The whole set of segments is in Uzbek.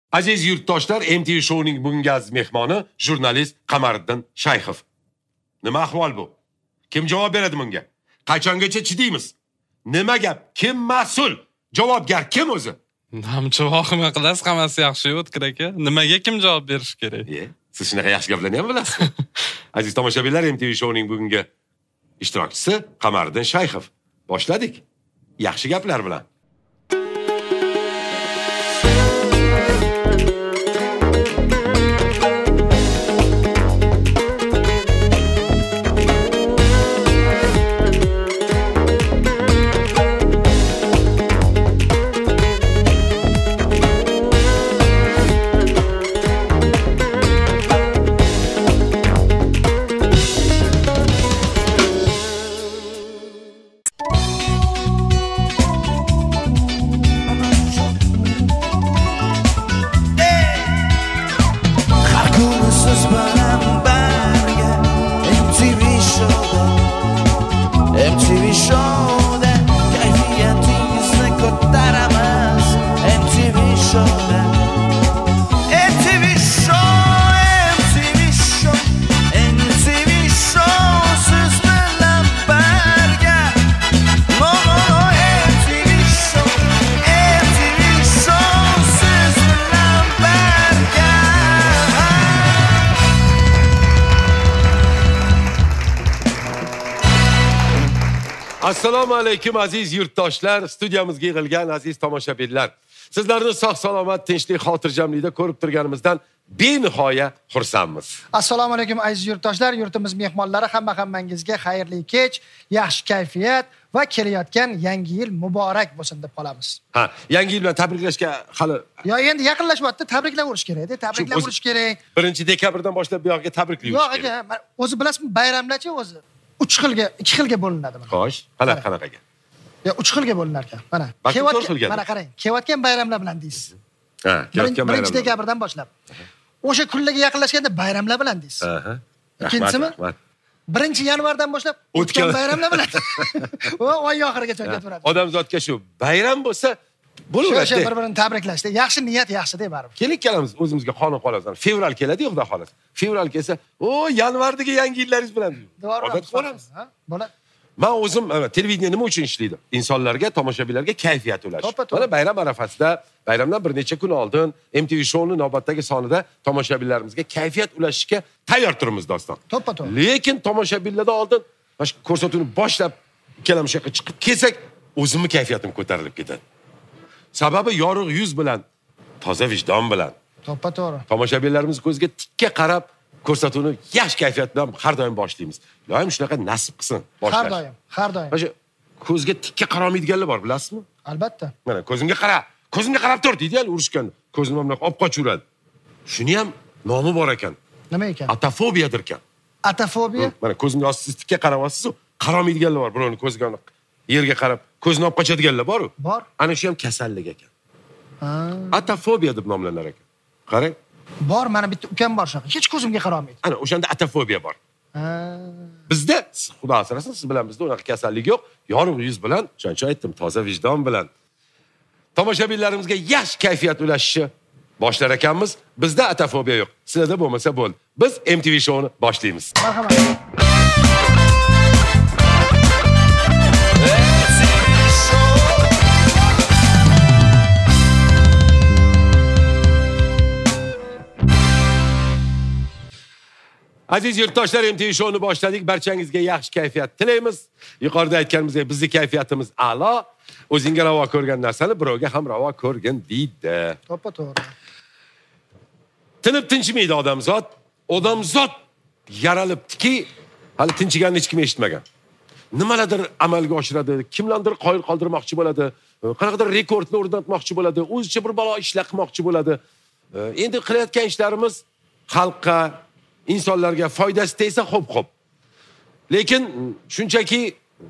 Aziz yurtdoshlar, MTV Show'ning bugungi aziz mehmoni jurnalist Qamariddin Shayxov. Nima ahvol bu? Kim javob beradi bunga? Qachongacha chidaymiz? Nima gap? Kim mas'ul? Javobgar kim o'zi? Namchi vohima qilasiz, hammasi yaxshi o'tkir aka. Nimaga kim javob berish kerak? Siz shunaqa yaxshi gaplarni ham bilasiz. Aziz tomoshabinlar, MTV Show'ning bugungi ishtirokchisi Qamariddin Shayxov. Boshladik. Yaxshi gaplar bilan. Assalomu alaykum aziz yurtdoshlar, studiyamizga yig'ilgan aziz tomoshabinlar. Sizlarni sog' salomat, tinchlik, xotirjamlikda ko'rib turganimizdan benihoya xursandmiz. Assalomu alaykum aziz yurtdoshlar, yurtimiz mehmonlari, hammangizga xayrli kech, yaxshi kayfiyat va kelayotgan yangi yil muborak bo'lsin deb qolamiz. Yangi yil bilan tabriklashga hali endi yaqinlashyapti, tabriklaverish kerak-da, tabriklaverish kerak. 1-dekabrdan boshlab bu yoqqa tabriklaymiz. Yo'q aka, o'zi bilasizmi, bayramlarchi o'zi 2 xilga bo'linadi mana. Xo'sh, qanaqaga? 3 xilga bo'linar ekan. Mana. Mana qarang, kelayotgan bayramlar bilan deysiz. Kelayotgan bayramlar. 1-dekabrdan boshlab. O'sha kunlarga yaqinlashganda bayramlar bilan deysiz. Ikkinchisimi? 1-yanvardan boshlab o'tgan bayramlar bilan. Va oy oxirigacha ketaveradi. Odamzodga shu bayram bo'lsa bo'laveradi. O'sha bir-birini tabriklashda, yaxshi niyat yaxshi-da baribir. Kelamiz o'zimizga qonun qolamiz. Fevral keladi, xudo xolasa. Fevral kelsa, yanvardagi yangi yillaringiz bilan. Odat qilamiz. Bo'ladi. Men o'zim televideniya nima uchun ishlaydi? Insonlarga, tomoshabinlarga kayfiyat ulash. Mana bayram arafasida, bayramdan bir necha kun oldin MTV Show'ning navbatdagi sonida tomoshabinlarimizga kayfiyat ulashishga tayyor turibmiz doston. To'ppa-to'g'ri. Lekin tomoshabinlardan oldin mana ko'rsatuvni boshlab ikkalamiz yoqqa chiqib kelsak, o'zimni kayfiyatim ko'tarilib ketadi. Sababi yorug' yuz bilan, toza vijdon bilan. To'ppa-to'g'ri. Tomoshabinlarimiz ko'zga tikka qarab ko'rsatuvni yaxshi kayfiyat bilan har doim boshlaymiz. Ilohim shunaqa nasib qilsin boshlash. Har doim. Mana ko'zga tikka qaramaydiganlar bor, bilasizmi? Albatta. Mana ko'zimga qarab tur deydi-ya, urushganda. Ko'zini bilan olib qochuradi. Shuni ham nomi bor ekan. Nima ekan? Atofobiyadir ekan. Atofobiya? Mana ko'zimga siz tikka qarayapsiz-ku, qaramaydiganlar bor, birovni ko'ziga yerga qarab, ko'zini olib qochadiganlar bor-ku. Bor. Ana shu ham kasallik ekan. Atofobiya deb nomlanar ekan. Qarang. Bor, mana bitta ukam bor shunaqa. Hech ko'zimga qaramaydi. Ana o'shanda atofobiya bor. Bizda, xudo asrasin, siz bilan bizda unaqa kasallik yo'q. Yorug' yuz bilan, shuncha aytdim, toza vijdon bilan tomoshabinlarimizga yaxshi kayfiyat ulashishi boshlar ekanmiz. Bizda atofobiya yo'q. Sizlarda bo'lmasa bo'ldi. Biz MTV Show'ni boshlaymiz. Marhamat. Aziz yurtdoshlar, MTV Show'ni boshladik. Barchangizga yaxshi kayfiyat tilaymiz. Yuqorida aytganimizdek, bizning kayfiyatimiz a'lo. O'zingga ravo ko'rgan narsani birovga ham ravo ko'rgin deydi. To'ppa-to'g'ri. Tinib tinchimaydi odamzod. Odamzod yaralibdiki, hali tinchiganini hech kim eshitmagan. Nimalardir amalga oshiradi, kimlardir qoyil qoldirmoqchi bo'ladi, qanaqadir rekordni o'rnatmoqchi bo'ladi, o'zicha bir balo ishlar qilmoqchi bo'ladi. Endi qilayotgan ishlarimiz xalqqa, insonlarga foydasi tegsa xo'p. Lekin shunchaki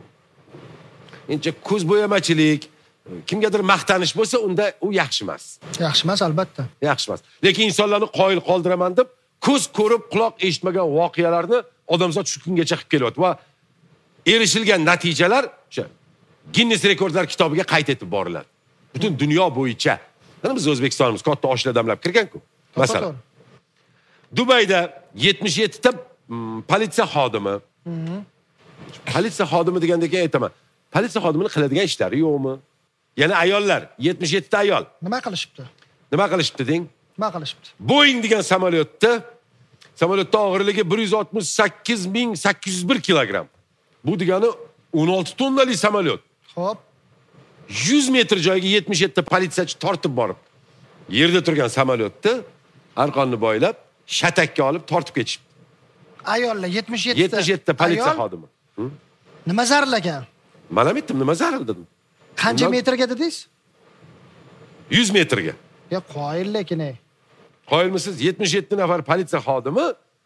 ko'z bo'yamachilik, kimgadir maqtanish bo'lsa, unda u yaxshi emas. Yaxshi emas, albatta. Yaxshi emas. Lekin insonlarni qoyil qoldiraman deb ko'z ko'rib, quloq eshitmagan voqealarni odamzod shu kungacha qilib kelyapti va erishilgan natijalar o'sha Guinness rekordlar kitobiga qayd etib boriladi. Butun dunyo bo'yicha Mana biz O'zbekistonimiz katta oshli odamlar kirgan-ku. Masalan. Dubayda 77 ta politsiya xodimi. Politsiya xodimi degandek aytaman. Politsiya xodimining qiladigan ishlari yo'qmi? Yana ayollar, 77 ta ayol. Nima qilishibdi? Nima qilishibdi deng? Nima qilishibdi? Boeing degan samolyotda og'irligi 168.801 kilogramm. Bu degani 16 tonnali samolyot. Xo'p. 100 metr joyga 77 ta politsiyachi tortib borib, yerda turgan samolyotni arqonni boylab, shatakka olib tortib ketishibdi. Ayollar 77 ta politsiya xodimi. Nima zaril ekan? Mana aytdim, nima zaril dedim. Qancha metrga dedingiz? 100 metrga. Ya qoyil lekin ey. Qoyilmisiz? 77 nafar politsiya xodimi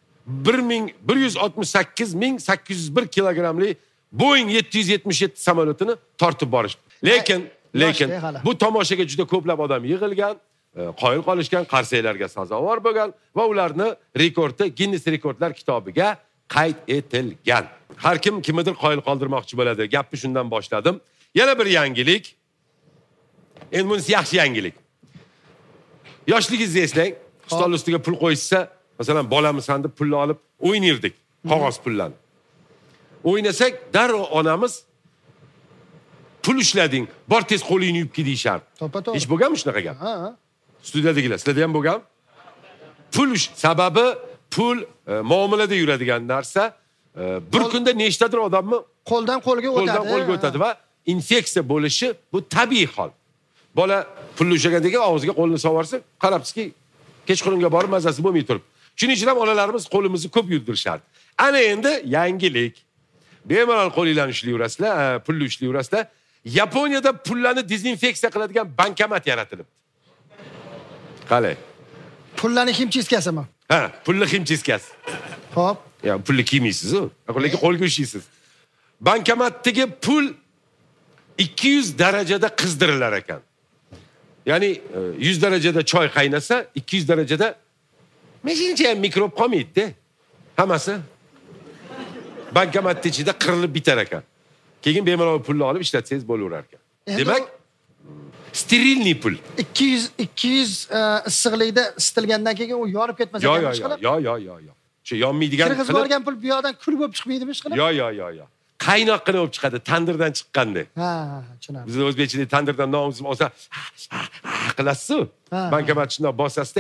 168.801 kilogrammli Boeing 777 samolyotini tortib borishdi. Lekin bu tomoshaga juda ko'plab odam yig'ilgan, qoyil qolishgan, qarsaklarga sazovor bo'lgan va ularni rekordi Guinness rekordlar kitobiga qayd etilgan. Har kim kimnidir qoyil qoldirmoqchi bo'ladi. Gapni shundan boshladim. Yana bir yangilik. Endi bunisi yaxshi yangilik. Yoshligingizni eslang, stol ustiga pul qo'yishsa, masalan, bolamiz deb pulni olib o'ynardik, qog'oz pullarni. O'ynasak, darrov onamiz pul ishlading, bor tez qo'lingni yuvib kel deyishardi. To'ppa-to'g'ri. Hech bo'lganmi shunaqa gap? Ha. Studiyadagilar, sizlarda ham bo'lgan? Sababi pul muomalada yuradigan narsa, bir kunda nechtadir odamni qo'ldan qo'lga o'tadi va infeksiya bo'lishi bu tabiiy hol. Bola pulni ushlagandek og'ziga qo'lini sovarsa, qarabsizki, kechqurunga borib mazasi bo'lmay turib. Shuning uchun ham onalarimiz qo'limizni ko'p yurdirishardi. Ana endi yangilik. Bemalol qo'linglarni ishlayverasizlar, pulni ishlayverasizlar. Yaponiyada pullarni dezinfeksiya qiladigan bankomat yaratilibdi. Qalay? Pullarni himchiskasimi? Ha, pulni himchiskasi. Xo'p. Ya pulni kiymaysiz-ku, lekin qo'lga ushlaysiz. Bankomatdagi pul 200 darajada qizdirilar ekan. Ya'ni 100 darajada choy qaynasa, 200 darajada meshincha ham mikrob qolmaydi-da. Hammasi bankomatning ichida qirilib bitar ekan. Keyin bemalol pulni olib ishlatsangiz bo'laverar ekan. Demak, sterilniy pul. 200 issiqlikda isitilgandan keyin u yorib ketmas ekan. Yo. Shu yonmaydigan qilib borgan pul bu yoqdan kul bo'lib chiqmaydimi hech qilib? Yo. Qaynoqqina bo'lib chiqadi, tandirdan chiqqandek. Ha, tushunarli. Biz o'zbekchilik tandirdan nomus olsa, qilasiz-ku. Bankomat shunday bosasizda,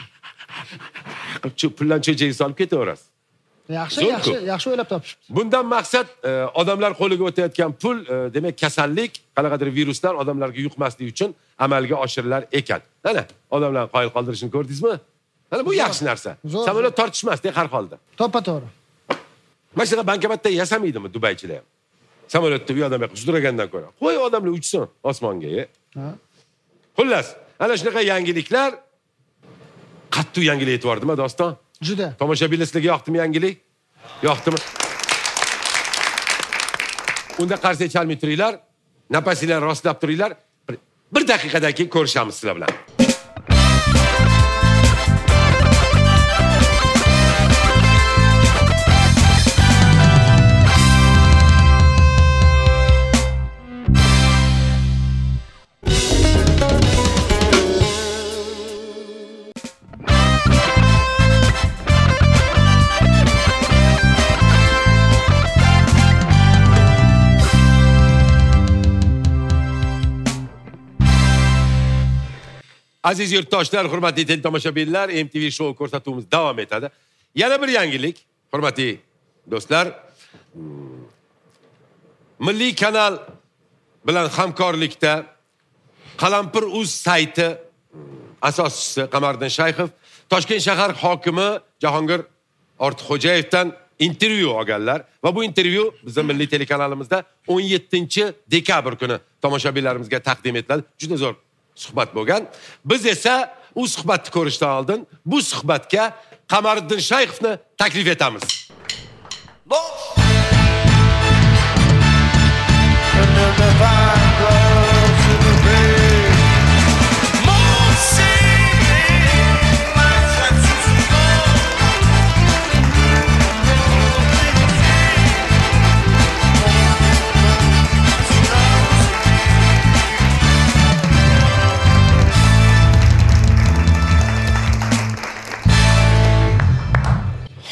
puldan cho'chagiga solib ketaverasiz. Yaxshi o'ylab topishibsiz. Bundan maqsad odamlar qo'liga o'tayotgan pul, demak, kasallik, qanaqadir viruslar odamlarga yuqmasligi uchun amalga oshirilar ekan. Mana, odamlarni qoyil qoldirishini ko'rdingizmi? Mana bu yaxshi narsa. Samolyot tortishmasdi har holda. To'ppa-to'g'ri. Mana shunaqa bankomatda yasamaydimi Dubaychilar ham? Samolyotda bu odam sudragandan ko'ra. Qo'y odamlar uchsin osmonga. Xullas, ana shunaqa yangiliklar qattiq yangilik aytibordimi, doston? Juda. Tomoshabinlar sizlarga yoqdimi yangilik? Yoqdimi? Unda qarsak chalmay turinglar, nafasinglarni rostlab turinglar. Bir daqiqadan keyin ko'rishamiz sizlar bilan. Aziz yurtdoshlar, hurmatli teletomoshabinlar, MTV show ko'rsatuvimiz davom etadi. Yana bir yangilik, hurmatli do'stlar. Milliy kanal bilan hamkorlikda Qalampir.uz sayti asoschisi Qamariddin Shayxov Toshkent shahar hokimi Jahongir Ortiqxo'jayevdan intervyu olganlar va bu intervyu bizning milliy telekanalimizda 17-dekabr kuni tomoshabinlarimizga taqdim etiladi. Juda zo'r suhbat bo'lgan. Biz esa u suhbatni ko'rishdan oldin bu suhbatga Qamariddin Shayxovni taklif etamiz.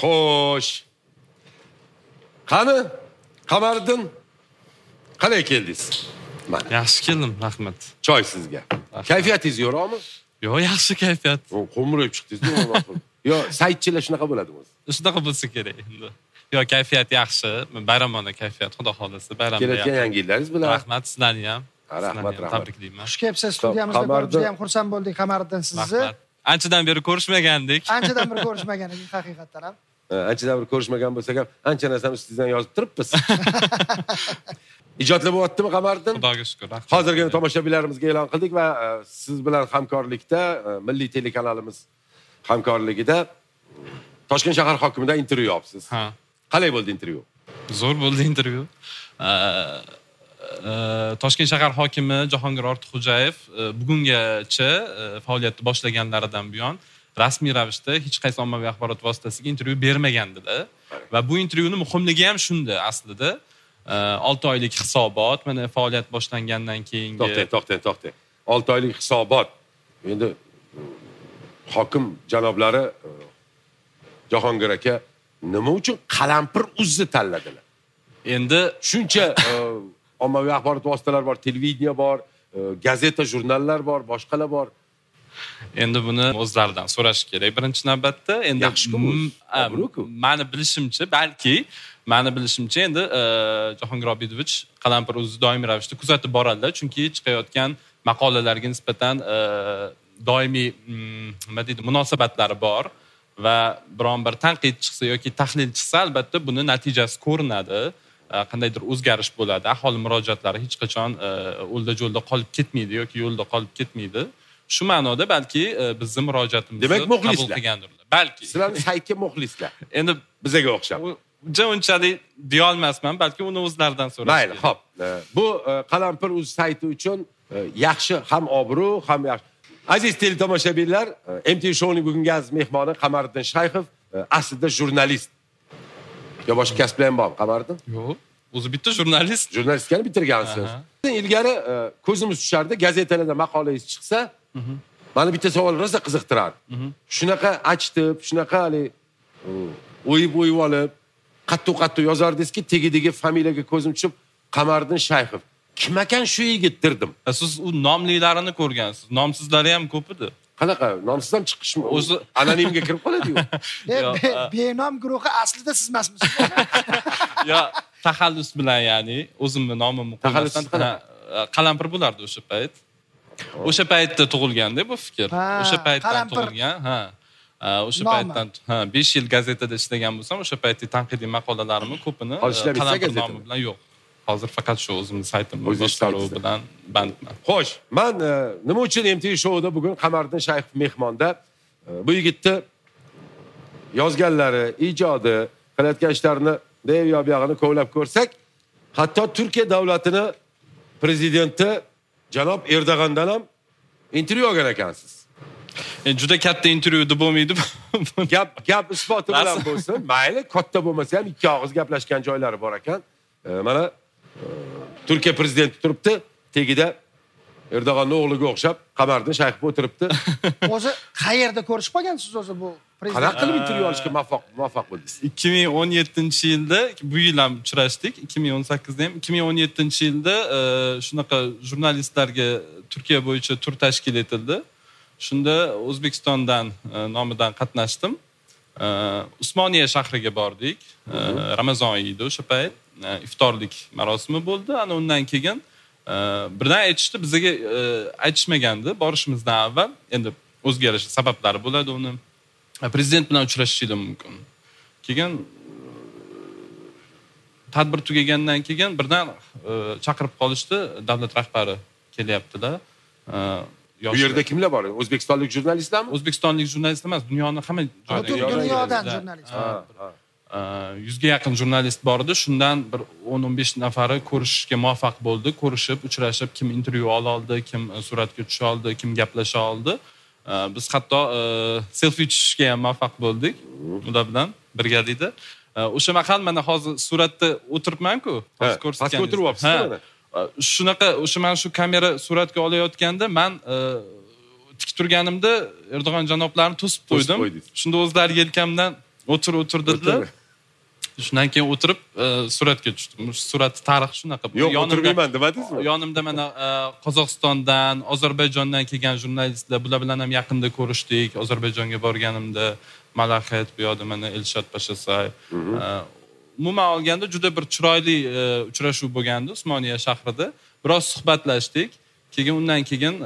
Xo'sh. Qani? Qamariddin, qanday keldingiz? Mana. Yaxshi keldim, rahmat. Choy sizga. Kayfiyatingiz yo'qmi? Yo'q, yaxshi kayfiyat. Qo'mrayib chiqdingiz-ku. Yo, saytchilar shunaqa bo'ladi o'zi. Shunaqa bo'lsa kerak endi. Yo, kayfiyat yaxshi. Bayramona kayfiyat, xudo xolasa, bayramda. Kelayotgan yangi yillaringiz bilan. Rahmat sizlarga ham. Rahmat. Tabriklayman. Xush kelibsiz studiyamizda ko'rib juda ham xursand bo'ldik Qamariddin sizni. Rahmat. Anchadan beri ko'rishmagandik. Anchadan beri ko'rishmagan edik haqiqatdan ham. Anchadan beri ko'rishmagan bo'lsak ham, ancha narsani ustingizdan yozib turibmiz. Ijodlar bo'lyaptimi Qamariddin? Xudoga shukr. Hozirgina tomoshabinlarimizga e'lon qildik va siz bilan hamkorlikda Milliy telekanalimiz hamkorligida Toshkent shahar hokimidan intervyu olibsiz. Ha. Qanday bo'ldi intervyu? Zo'r bo'ldi intervyu. Toshkent shahar hokimi Jahongir Ortiqxo'jayev bugungacha faoliyatni boshlaganlaridan buyon rasmiy ravishda hech qaysi ommaviy axborot vositasiga intervyu bermagandilar. Va bu intervyuning muhimligi ham shunda aslida. 6 oylik hisobot, mana faoliyat boshlangandan keyingi To'xtang. 6 oylik hisobot. Endi hokim janoblari Jahongir aka nima uchun qalampir uzni tanladilar? Endi shuncha ommaviy axborot vositalari bor, televideniya bor, gazeta, jurnallar bor, boshqalar bor. Endi buni o'zlaridan so'rash kerak birinchi navbatda. Endi meni bilishimcha endi Jahongir Obidovich qalampir o'zi doimiy ravishda kuzatib boradilar, chunki chiqayotgan maqolalarga nisbatan doimiy nima deydi, munosabatlari bor va biron bir tanqid chiqsa yoki tahlil chiqsa, albatta buni natijasi ko'rinadi. Qandaydir o'zgarish bo'ladi. Aholi murojaatlari hech qachon o'lda-jo'lda qolib ketmaydi yoki yo'lda qolib ketmaydi. Shu ma'noda balki bizning murojaatimizni qabul qilgandirlar. Balki sizlarning saytga muxlislar. Endi bizaga o'xshab. Unchalik deya olmasman, balki uni o'zlaridan so'rash. Mayli, xo'p. Bu qalampir uz sayti uchun yaxshi ham obro', ham yaxshi. Aziz teletomoshabinlar, MTV shouning bugungi aziz mehmoni Qamariddin Shayxov aslida jurnalist. Yo boshqa kasblar ham bormi Qamariddin? Yo'q. O'zi bitta jurnalist. Jurnalistikani bitirgansiz. Ilgari ko'zimiz tushardi, gazetalarda maqolangiz chiqsa, mana bitta savol rosa qiziqtirardi. Shunaqa achitib, shunaqa hali o'yib olib, qattiq yozardingizki, tegidagi familiyaga ko'zim tushib, Qamariddin Shayxov. Kim ekan shu yigit dirdim. Siz u nomlilarini ko'rgansiz. Nomsizlari ham ko'p edi. Qanaqa? Nomsiz ham chiqishmi? O'zi anonimga kirib qoladi-yu. Benom guruhi aslida siz emasmisiz? Yo, taxallus bilan, ya'ni o'zimning nomimni qo'ymasdan qalampir bo'lardi o'sha payt. O'sha paytda tug'ilganda bu fikr. O'sha paytdan tug'ilgan, o'sha paytdan 5 yil gazetada ishlagan bo'lsam, o'sha paytda tanqidiy maqolalarimni ko'pini qalampir nomi bilan yo'q. Hozir faqat shu o'zimning saytimni boshqaruvi bilan bandman. Xo'sh, men nima uchun MTV shouda bugun Qamariddin Shayxov mehmonda bu yigitni yozganlari, ijodi, qilayotgan ishlarini deyab-yog'ini ko'rib ko'rsak, hatto Turkiya davlatini prezidenti janob Erdo'g'andan ham intervyu olgan ekansiz. Juda katta intervyu deb bo'lmaydi. Gap isboti bilan bo'lsin. Mayli, katta bo'lmasa ham ikki og'iz gaplashgan joylari bor ekan. Mana Turkiya prezidenti turibdi, tegida Erdo'g'anning o'g'liga o'xshab Qamariddin Shayxov o'tiribdi. O'zi qayerda ko'rishib qolgansiz o'zi bu prezident? Qanaqa qilib intervyu olishga muvaffaq bo'ldingiz? 2017-yilda bu yil ham uchrashdik, 2018da ham. 2017-yilda shunaqa jurnalistlarga Turkiya bo'yicha tur tashkil etildi. Shunda O'zbekistondan nomidan qatnashdim. Usmoniya shahriga bordik. Ramazon oyida o'sha payt iftorlik marosimi bo'ldi. Ana undan keyin birdan aytishdi, bizga aytishmagandi borishimizdan avval. Endi o'zgarish sabablari bo'ladi uni. Prezident bilan uchrashishingiz mumkin. Keyin tadbir tugagandan keyin birdan chaqirib qolishdi, davlat rahbari kelyaptilar. Bu yerda kimlar bor? O'zbekistonlik jurnalistlarmi? O'zbekistonlik jurnalist emas, dunyoning hamma joyidan. Dunyodan jurnalist. 100 ga yaqin jurnalist bor edi. Shundan bir 10-15 nafari ko'rishishga muvaffaq bo'ldi. Ko'rishib, uchrashib, kim intervyu oldi, kim suratga tusha oldi, kim gaplasha oldi. Biz hatto selfie tushishga ham muvaffaq bo'ldik. Ular bilan birgalikda. O'sha mahal mana hozir suratda o'tiribman-ku. Hozir ko'rsatgan. Pastga o'tiryapsiz mana. Shunaqa mana shu kamera suratga olayotganda men tik turganimda Erdo'g'an janoblarini to'sib qo'ydim. Shunda o'zlari yelkamdan o'tirdilar. Shundan keyin o'tirib suratga tushdim. Surat tarixi shunaqa. Yo'q, o'tirmayman demadingizmi? Yonimda mana Qozog'istondan, Ozarbayjondan kelgan jurnalistlar, bular bilan ham yaqinda ko'rishdik. Ozarbayjonga borganimda Malaxet, bu yoqda mana Elshad Pashasay. Umuman olganda juda bir chiroyli uchrashuv bo'lgandi Usmoniya shahrida. Biroz suhbatlashdik. Undan keyin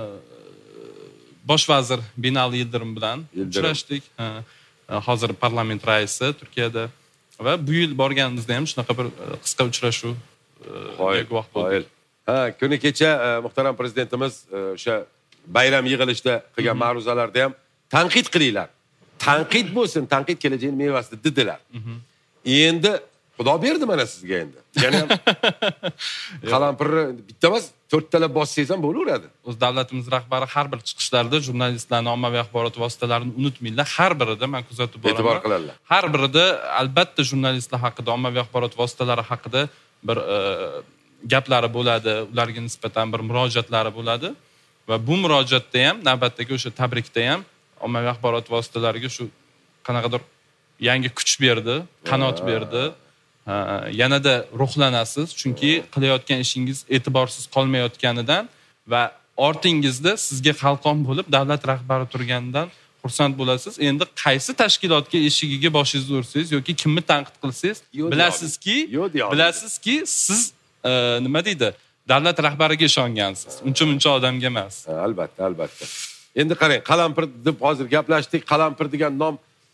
bosh vazir Binali Yildirim bilan uchrashdik. Hozir parlament raisi Turkiyada va bu yil borganimizda ham shunaqa bir qisqa uchrashuv guvoh bo'ldik. Kuni kecha muhtaram prezidentimiz o'sha bayram yig'ilishida qilgan ma'ruzalarda ham tanqid qilinglar. Tanqid bo'lsin, tanqid kelajakning mevasi dedilar. Endi Xudo berdi mana sizga endi. Yana ham qalampirni bitta emas, 4 talab bossangiz ham bo'laveradi. O'z davlatimiz rahbari har bir chiqishlarida jurnalistlarni, ommaviy axborot vositalarini unutmanglar. Har birida men kuzatib boraman. E'tibor qiladilar. Har birida albatta jurnalistlar haqida, ommaviy axborot vositalari haqida bir gaplari bo'ladi, ularga nisbatan bir murojaatlari bo'ladi va bu murojaatda ham navbatdagi o'sha tabrikda ham ommaviy axborot vositalariga shu qanaqadir yangi kuch berdi, qanot berdi. Yanada ruhlanasiz, chunki qilayotgan ishingiz e'tiborsiz qolmayotganidan va ortingizda sizga qalqon bo'lib davlat rahbari turganidan xursand bo'lasiz. Endi qaysi tashkilotga eshigiga boshingizni ursangiz yoki kimni tanqid qilsangiz, bilasizki, siz nima deydi? Davlat rahbariga ishongansiz. Uncha odamga emas. Albatta. Endi qarang, qalampir deb hozir gaplashdik. Qalampir degan nom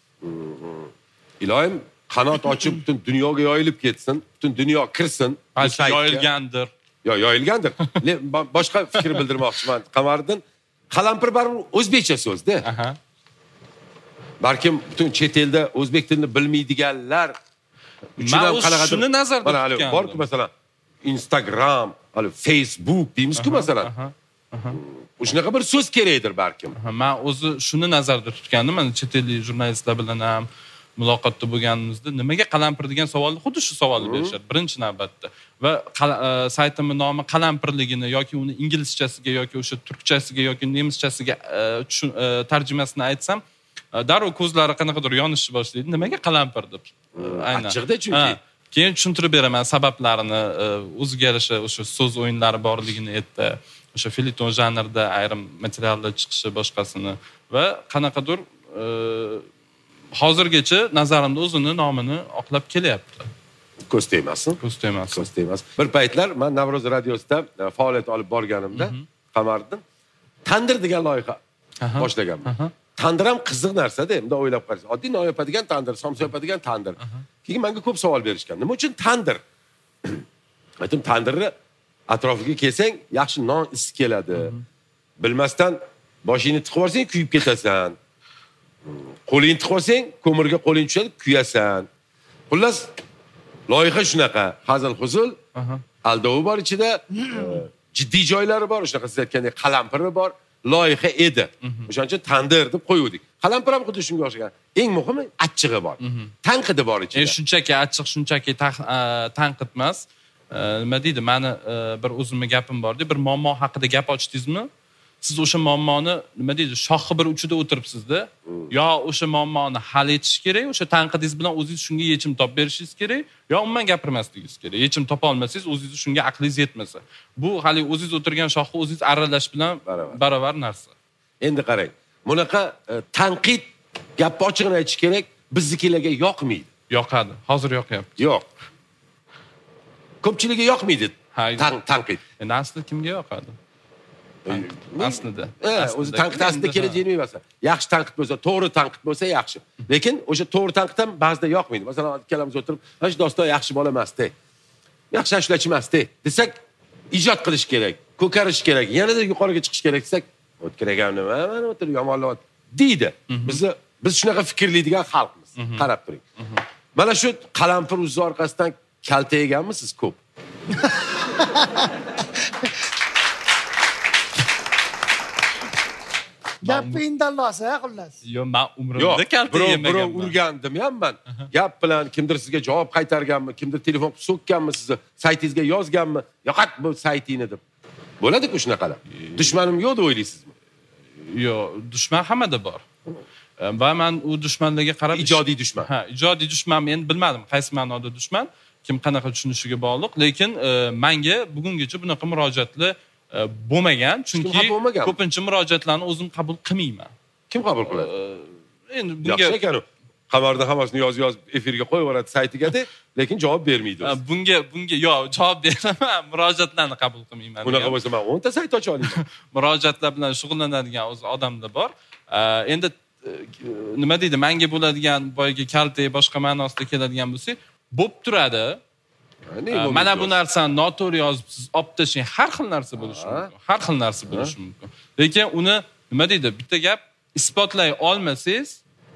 iloyim qanot ochib butun dunyoga yoyilib ketsin, butun dunyo kirsin. Balki yoyilgandir. Yoyilgandir. Boshqa fikr bildirmoqchiman. Qamariddin, qalampir baribir o'zbekcha so'z-da. Balkim butun chet elda o'zbek tilini bilmaydiganlar uchun ham qanaqadir shuni nazarda tutgan. Borku masalan Instagram, Facebook deymiz-ku masalan. Shunaqa bir so'z kerakdir balkim. Men o'zi shuni nazarda tutgandim. Mana chet ellik jurnalistlar bilan ham muloqotda bo'lganimizda nimaga qalampir degan savolni xuddi shu savolni berishadi birinchi navbatda. Va saytimning nomi qalampirligini yoki uni inglizchasiga yoki o'sha turkchasiga yoki nemischasiga tarjimasini aytsam, darrov ko'zlari qanaqadir yonishni boshlaydi. Nimaga qalampir deb? Aynan. Achchiqda chunki. Keyin tushuntirib beraman sabablarini, o'ziga yarasha o'sha so'z o'yinlari borligini aytdi. O'sha feliton janrida ayrim materiallar chiqishi boshqasini va qanaqadir hozirgacha nazarimda o'zini nomini oqlab kelyapti. Ko'z tegmasin. Bir paytlar men Navro'z radiosida faoliyat olib borganimda Qamariddin tandir degan loyiha boshlaganman. Tandir ham qiziq narsa-da, endi o'ylab qaraysiz. Oddiy non yopadigan tandir, somsa yopadigan tandir. Keyin menga ko'p savol berishgan. Nima uchun tandir? Aytdim, tandirni atrofiga kelsang, yaxshi non isi keladi. Bilmasdan boshingni tiqib olsang, kuyib ketasan. Qo'lingni tiqib olsang, ko'mirga qo'ling tushadi, kuyasan. Xullas, loyiha shunaqa, hazil-huzul, aldovi bor ichida, jiddiy joylari bor, shunaqa siz aytgandek qalampiri bor, loyiha edi. O'shaning uchun tandir deb qo'yuvdik. Qalampir ham xuddi shunga o'xshagan. Eng muhimi achchig'i bor. Tanqidi bor ichida. Shunchaki achchiq, shunchaki tanqid emas. Nima deydi? Meni bir o'zimga gapim bor-da, bir muammo haqida gap ochdingizmi? Siz o'sha muammoni nima deydi, shoxi bir uchida o'tiribsiz-da. Yo o'sha muammoni hal etish kerak, o'sha tanqidingiz bilan o'zingiz shunga yechim topib berishingiz kerak, yo umuman gapirmasligingiz kerak. Yechim topa olmasangiz, o'zingiz shunga aqlingiz yetmasa. Bu hali o'zingiz o'tirgan shoxni o'zingiz arralash bilan barobar narsa. Endi qarang, bunaqa tanqid gapni ochig'ini aytish kerak, biznikilarga yoqmaydi. Yoqadi. Hozir yoqyapti. Yo'q. Ko'pchilikga yoqmaydi tanqid. Endi asli kimga yoqadi? Aslida. O'zi tanqid aslida kelajak emas. Yaxshi tanqid bo'lsa, to'g'ri tanqid bo'lsa yaxshi. Lekin o'sha to'g'ri tanqid ham ba'zida yoqmaydi. Masalan, ikkalamiz o'tirib, "Mana shu doston yaxshi bola emas-da. Yaxshi ashlachi emas-da" desak, ijod qilish kerak, ko'karish kerak, yanada yuqoriga chiqish kerak desak, "O'tkiragan nima? Mana o'tirib yomonlayapti" deydi. Biz shunaqa fikrlaydigan xalqmiz. Qarab turing. Mana shu qalampir uzi orqasidan kalta yeganmisiz ko'p? Gapni indallosa, xullas. Yo'q, men umrimda kalta yemaganman. Birov urgandim ham men. Gap bilan kimdir sizga javob qaytarganmi, kimdir telefon qilib so'kkanmi sizni, saytingizga yozganmi, yo'qat bu saytingni deb. Bo'ladi-ku shunaqalar. Dushmanim yo'q deb o'ylaysizmi? Yo'q, dushman hammada bor. Va men u dushmanlarga qarab ijodiy dushman. Ha, ijodiy dushman men bilmadim qaysi ma'noda dushman, kim qanaqa tushunishiga bog'liq, lekin menga bugungacha bunaqa murojaatlar bo'lmagan, chunki ko'pincha murojaatlarni o'zim qabul qilmayman. Kim qabul qiladi? Endi bunga yaxshi ekan u. Xabarda hammasini yozib efirga qo'yib yuboradi saytiga-da, lekin javob bermaydi o'zi. Bunga yo'q, javob beraman, murojaatlarni qabul qilmayman. Bunaqa bo'lsa men 10 ta sayt ocha olaman. Murojaatlar bilan shug'ullanadigan o'zi odamlar bor. Endi nima deydi, menga bo'ladigan boyagi kaltay boshqa ma'nosida keladigan bo'lsa, bo'p turadi. Mana bu narsani noto'g'ri yozibsiz, olib tashlang, har xil narsa bo'lishi mumkin. Har xil narsa bo'lishi mumkin. Lekin uni nima deydi, bitta gap isbotlay olmasangiz,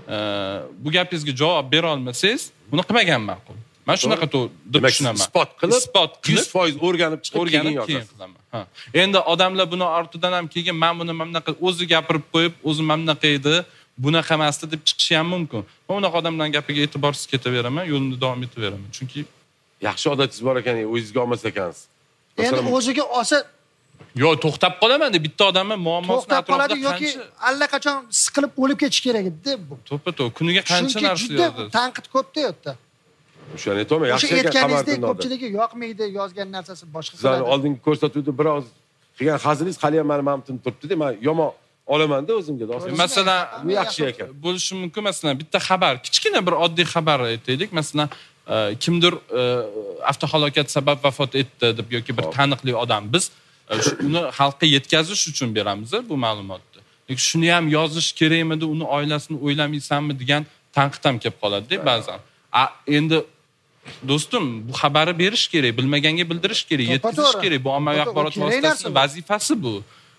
bu gapingizga javob bera olmasangiz, buni qilmagan ma'qul. Men shunaqa deb tushunaman. Isbot qilib 100% o'rganib chiqib keyin qilaman. Ha. Endi odamlar buni ortidan ham keyin men buni mamnaqa o'zi gapirib qo'yib, o'zi mamnaqa edi, bunaqa emasdi deb chiqishi ham mumkin. Men unaqa odamlarning gapiga e'tiborsiz ketaveraman, yo'limni davom etaveraman. Chunki yaxshi odatingiz bor ekan, o'zingizga olmas ekansiz. Endi o'ziga olsa yo'q, to'xtab qolaman deb bitta odamni muammosini atrofida yoki allaqachon siqilib o'lib ketish kerak edi bu. To'ppa-to'g'ri kuniga qancha narsa yozadi. Juda tanqid ko'p-da yerda. O'shani aytaman, yaxshi ekan xabarni. Ko'pchiligi yoqmaydi, yozgan narsasi boshqa. Sizlarning oldingi ko'rsatuvda biroz qilgan hazilingiz hali ham meni mamnun turibdi-da, men yomon olaman-da o'zimga. Masalan, bu yaxshi ekan. Bo'lishi mumkin, masalan, bitta xabar, kichkina bir oddiy xabar aytaylik, masalan, kimdir avtohalokat sabab vafot etdi deb yoki bir taniqli odam, biz uni xalqqa yetkazish uchun beramiz bu ma'lumotni. Lekin shuni ham yozish kerakmidi, uni oilasini o'ylamaysanmi degan tanqid ham kelib qoladi-da ba'zan. Endi do'stim, bu xabarni berish kerak, bilmaganga bildirish kerak, yetkazish kerak. Bu ommaviy axborot vositasining vazifasi bu.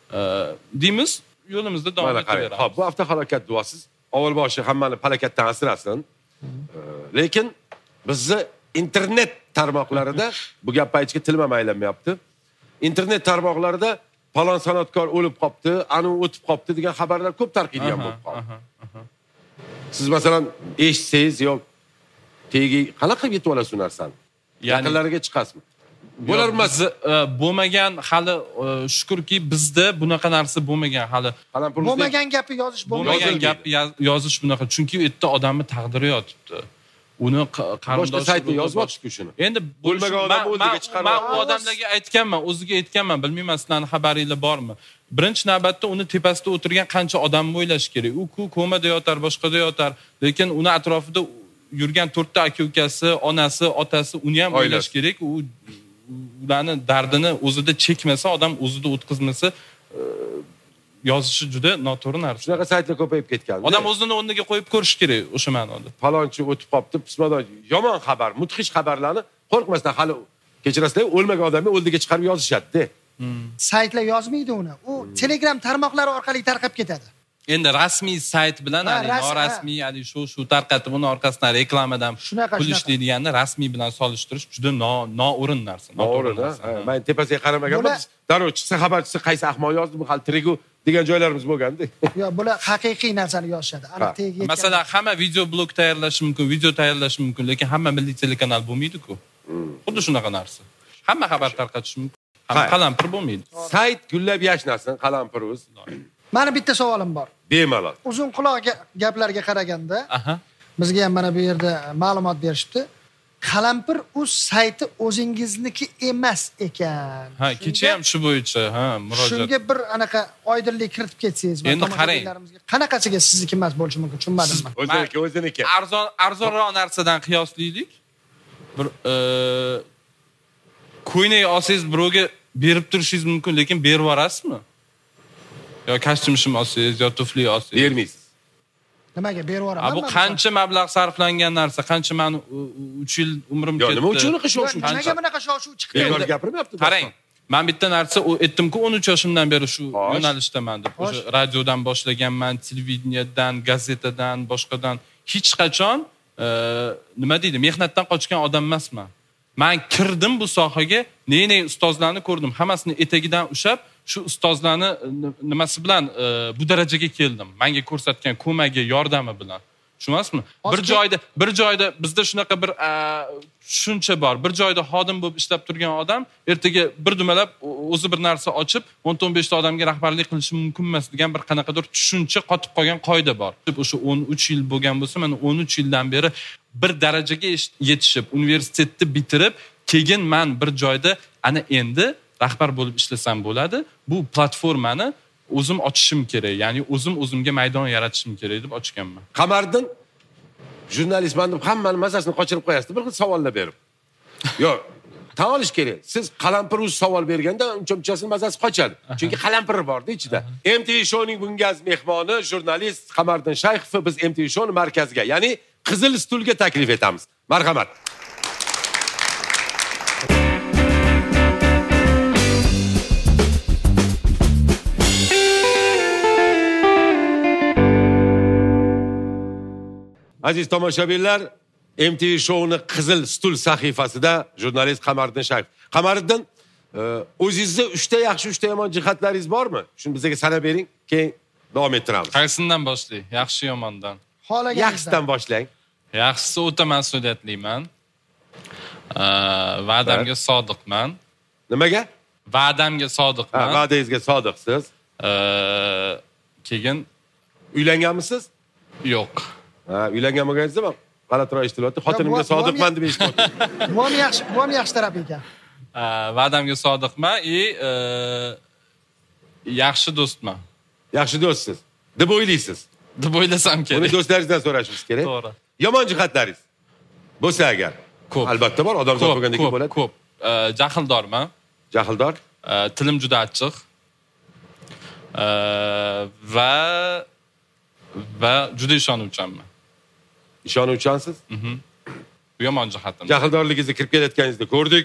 Deymiz, yo'limizda davom etaveramiz. Xo'p, bu avtohalokat duosiz avval boshi hammani falokatdan asrasin. Lekin bizni internet tarmoqlarida bu gapni aytishga tilim aylanmayapti. internet tarmoqlarida falon san'atkor o'lib qopti, anu o'tib qopti degan xabarlar ko'p tarqaydigan bo'lib qoldi. Siz masalan eshitsangiz yo'q, tegi qanaqa yetib olasiz narsani? Yaqinlariga chiqasizmi? Bo'larmas. Bo'lmagan hali shukrki bizda bunaqa narsa bo'lmagan hali. Bo'lmagan gapni yozish bo'lmagan gapni yozish bunaqa, chunki u yerda odamning taqdiri yotibdi. Uni qarindosh saytda yozmoqchi shuni. Endi bo'lmagan odam o'ziga chiqarib. Men u odamlarga aytganman, o'ziga aytganman, bilmayman sizlarning xabaringlar bormi? Birinchi navbatda uni tepasida o'tirgan qancha odamni o'ylash kerak. U komada yotar, boshqada yotar, lekin uni atrofida yurgan 4 ta aka-ukasi, onasi, otasi uni ham o'ylash kerak. U ularning dardini o'zida chekmasa, odam o'zida o'tkazmasa, yozishi juda noto'g'ri narsa. Shunaqa saytlar ko'payib ketgan. Odam o'zini o'rniga qo'yib ko'rish kerak o'sha ma'noda. Falonchi o'tib qopti, pismadon yomon xabar, mudhish xabarlarni qo'rqmasdan hali kechirasizlar, o'lmagan odamni o'ldiga chiqarib yozishadi-da. Saytlar yozmaydi uni. U Telegram tarmoqlari orqali tarqab ketadi. Endi rasmiy sayt bilan, norasmiy, shu tarqatib uni orqasidan reklamadan pul ishlaydiganni rasmiy bilan solishtirish juda noo'rin narsa. Noo'rin. Men tepasiga qaramaganman. Darrov chiqsa xabarchisi qaysi ahmoq yozdi, bu hali tirigu degan joylarimiz bo'lgandi. Yo'q, bular haqiqiy narsani yozishadi. Aniq tegiga. Masalan, hamma video blog tayyorlashi mumkin, video tayyorlashi mumkin, lekin hamma milliy telekanal bo'lmaydi-ku. Xuddi shunaqa narsa. Hamma xabar tarqatish mumkin. Hamma qalampir bo'lmaydi. Sayt gullab yashnasin, qalampirimiz. Mani bitta savolim bor. Bemalol. Uzun quloq gaplarga qaraganda, bizga ham mana bu yerda ma'lumot berishdi. Qalampir uz sayti o'zingizniki emas ekan. Ha, kecha ham shu bo'yicha, murojaat. Shunga bir anaqa oydinlik kiritib ketsangiz, endi qarang. Qanaqasiga sizniki emas bo'lishi mumkin, tushunmadim men. O'ziniki. Arzonroq narsadan qiyoslaylik. Bir ko'ynak olsangiz birovga berib turishingiz mumkin, lekin berib yuborasizmi? Yo kostyum olsangiz, yo tufli olsangiz bermaysiz. Nimaga berib yuboraman? Bu qancha mablag' sarflangan narsa, qancha men 3 yil umrim ketdi. Nima uchun qishovush? Nimaga bunaqa shov-shuv chiqdi? Bekor gapirmayapti. Qarang, men bitta narsa aytdim-ku, 13 yoshimdan beri shu yo'nalishdaman deb. O'sha radiodan boshlaganman, televideniyadan, gazetadan, boshqadan hech qachon nima deydi, mehnatdan qochgan odam emasman. Men kirdim bu sohaga, ne ustozlarni ko'rdim, hammasini etagidan ushab, shu ustozlarni nimasi bilan bu darajaga keldim. Menga ko'rsatgan ko'magi, yordami bilan. Tushunasizmi? Bir joyda bizda shunaqa bir tushuncha bor. Bir joyda xodim bo'lib ishlab turgan odam ertaga bir dumalab o'zi bir narsa ochib 10-15 ta odamga rahbarlik qilishi mumkin emas degan bir qanaqadir tushuncha qotib qolgan qoida bor. O'sha 13 yil bo'lgan bo'lsa, mana 13 yildan beri bir darajaga yetishib, universitetni bitirib, keyin men bir joyda ana endi rahbar bo'lib ishlasam bo'ladi. Bu platformani o'zim ochishim kerak, ya'ni o'zimga maydon yaratishim kerak deb ochganman. Qamariddin jurnalistman deb hammani mazasini qochirib qo'yasiz. Bir xil savollar berib. Yo'q, tan olish kerak. Siz qalampir o'zi savol berganda uncha-munchasini mazasi qochadi. Chunki qalampir bor-da ichida. MTV Show'ning bugungi mehmoni jurnalist Qamariddin Shayxov biz MTV Show'ning markaziga, ya'ni Qizil stulga taklif etamiz. Marhamat. Aziz tomoshabinlar, MTV Show'ning Qizil stul sahifasida jurnalist Qamariddin Shayxov. Qamariddin, o'zingizda 3 ta yaxshi, 3 ta yomon jihatlaringiz bormi? Shuni bizga sanab bering, keyin davom ettiramiz. Qaysidan boshlaylik? Yaxshi yomondan. Yaxshidan boshlang. Yaxshisi o'ta mas'uliyatliman. Va'damga sodiqman. Nimaga? Va'damga sodiqman. Va'dangizga sodiqsiz. Keyin uylanganmisiz? Yo'q. Uylangan bo'lganingizda ham g'alatiroq eshitilyapti. Xotinimga sodiqman deb eshitdim. Bu ham yaxshi taraf ekan. Va'damga sodiqman yaxshi do'stman. Yaxshi do'stsiz deb o'ylaysiz. Deb o'ylasam kerak. Buni do'stlaringizdan so'rashimiz kerak. To'g'ri. Yomon jihatlaringiz bo'lsa agar? Ko'p. Albatta bor, odamzod bo'lganda ko'p bo'ladi. Ko'p. Jahldorman. Jahldor? Tilim juda achchiq. Va juda ishonuvchanman. Ishonuvchansiz? Bu yomon jihatim. Jahldorligingizni kirib kelayotganingizni ko'rdik.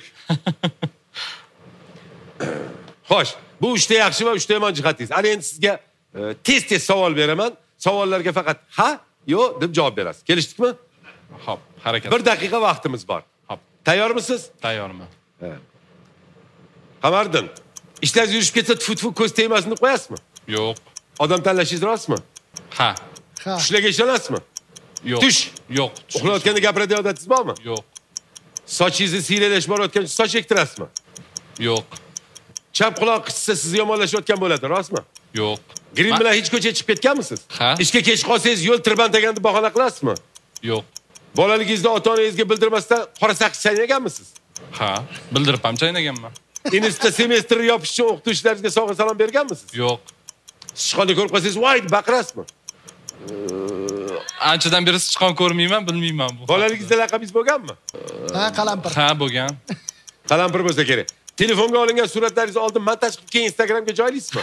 Xo'sh, bu 3 ta yaxshi va 3 ta yomon jihatingiz. Ana endi sizga tez-tez savol beraman. Savollarga faqat ha, yo'q deb javob berasiz. Kelishdikmi? Xo'p, harakat. 1 daqiqa vaqtimiz bor. Xo'p. Tayyormisiz? Tayyorman. Qamariddin, ishlaringiz yurishib ketsa tfu-tfu ko'z tegmasin deb qo'yasizmi? Yo'q. Odam tanlashingiz rostmi? Ha. Tushlarga ishonasizmi? Yo'q. Tush. Yo'q. Uxlayotganda gapiradigan odatingiz bormi? Yo'q. Sochingizni siylalash borayotganda soch ektirasizmi? Yo'q. Chap quloq qissa sizni yomonlashayotgan bo'ladi, rostmi? Yo'q. Grim bilan hech ko'chaga chiqib ketganmisiz? Ha. Ishga kech qolsangiz yo'l tirbandaganda bahona qilasizmi? Yo'q. Bolaligingizda ota-onangizga bildirmasdan qora saqiz chaynaganmisiz? Ha, bildirib ham chaynaganman. Institutda semestr yopish uchun o'qituvchilaringizga sovg'a salom berganmisiz? Yo'q. Sichqonni ko'rib qolsangiz, "Voy!" deb baqirasizmi? Anchadan beri sichqon ko'rmayman, bilmayman bu. Bolaligingizda laqabingiz bo'lganmi? Ha, qalampir. Ha, bo'lgan. Qalampir bo'lsa kerak. Telefonga olingan suratlaringizni oldin montaj qilib keyin Instagramga joylaysizmi?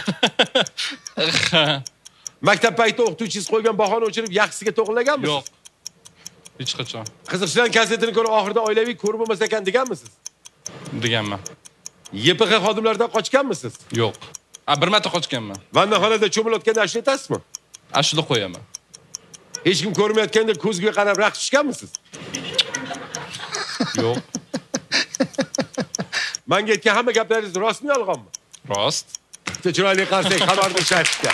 Maktab paytida o'qituvchingiz qo'ygan bahoni o'chirib yaxshisiga to'g'rilaganmisiz? Yo'q. Hech qachon. Qiziqchilar kasetini ko'rib oxirida oilaviy ko'rib bo'lmas ekan deganmisiz? Deganman. YPX xodimlaridan qochganmisiz? Yo'q. Bir marta qochganman. Vannaxonada cho'milayotganda ashula aytasizmi? Ashula qo'yaman. Hech kim ko'rmayotganda ko'zga qarab raqs tushganmisiz? Yo'q. Menga aytgan hamma gaplaringiz rostmi, yolg'onmi? Rost. Chiroyli qarsak Qamariddin Shayxovga.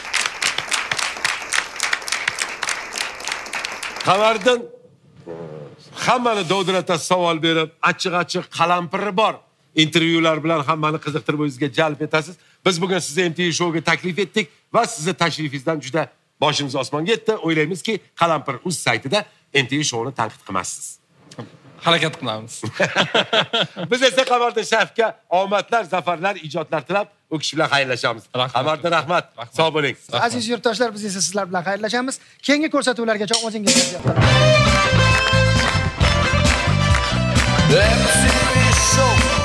Qamariddin hammani dovdirata savol berib, achchiq-achchiq qalampiri bor intervyular bilan hammani qiziqtirib o'zingizga jalb etasiz. Biz bugun sizni MTV Show'ga taklif etdik va sizni tashrifingizdan juda boshimiz osmonga yetdi. O'ylaymizki, Qalampir uz saytida MTV Show'ni tanqid qilmassiz. Harakat qilamiz. Biz esa Qamariddin Shayxovga omadlar, zafarlar, ijodlar tilab, u kishi bilan xayrlashamiz. Qamariddin, rahmat. Sog' bo'ling. Aziz yurtdoshlar, biz esa sizlar bilan xayrlashamiz. Keyingi ko'rsatuvlargacha o'zingiz bilan.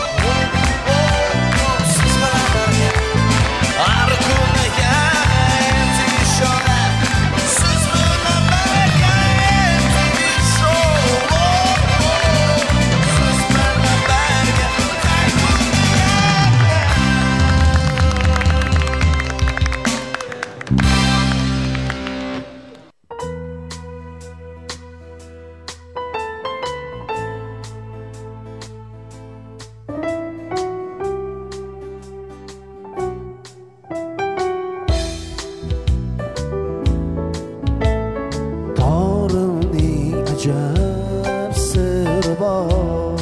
ajab sir bor,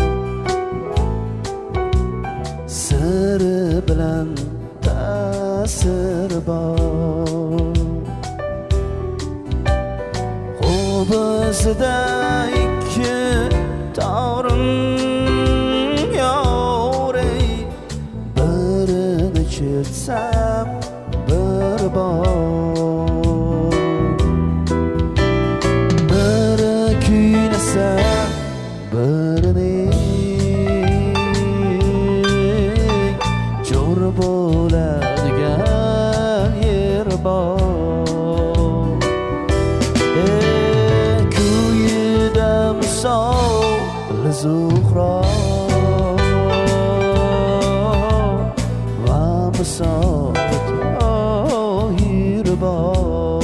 siri bilan ta'sir bor. Qo'bizida ikki tog'rim yo'rey, birini chertsam bir bor, biri kuylasa birini jo'r bo'ladigan yer bor. Kuyida misol Zuhro va misol Tohir bor.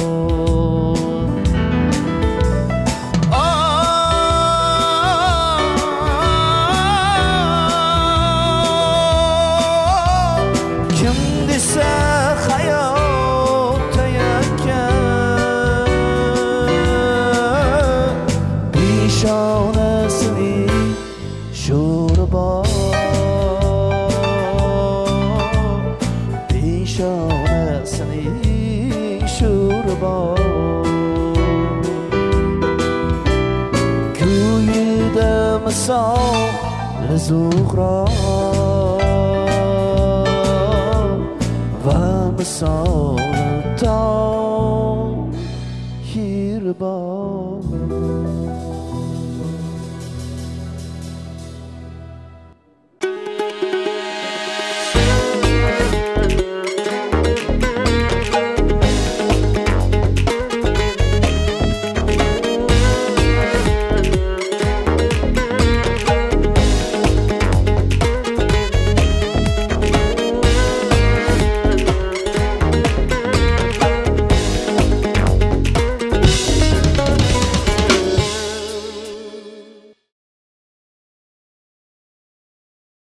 Kim desa hayotda yakkan, peshonasining sho'ri bor, peshonasining sho'ri bor. Kuyida misol Zuhro va misol Tohir bor.